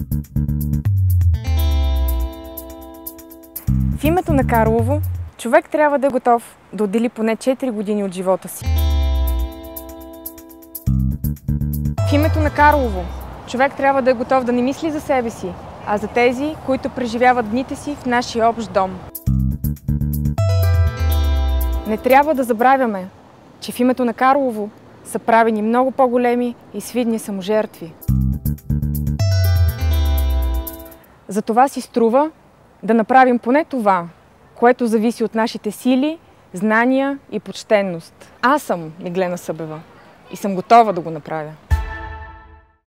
В името на Карлово, човек трябва да е готов да отдели поне 4 години от живота си. В името на Карлово, човек трябва да е готов да не мисли за себе си, а за тези, които преживяват дните си в нашия общ дом. Не трябва да забравяме, че в името на Карлово са правени много по-големи и свидни саможертви. Затова си струва да направим поне това, което зависи от нашите сили, знания и почтенност. Аз съм Миглена Събева и съм готова да го направя.